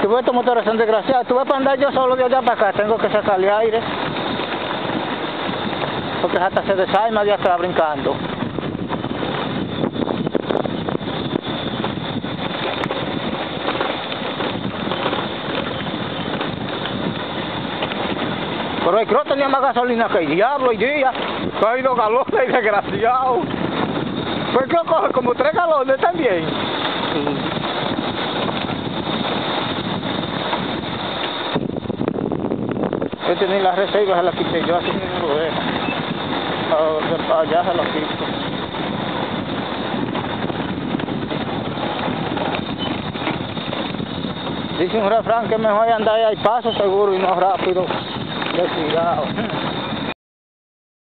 Tú ves, estos motores son desgraciados. Tú ves, para andar yo solo de allá para acá, tengo que sacarle aire. Porque hasta se desarma de atrás brincando. Pero el Cross tenía más gasolina que el diablo hoy día. Hay 2 galones, desgraciado. Pues el Cross coge como 3 galones también. Este ni las reservas se las quité yo, así mismo lo dejo. Allá se las quito. Dice un refrán que mejor andar al paso seguro y no rápido. Cuidado.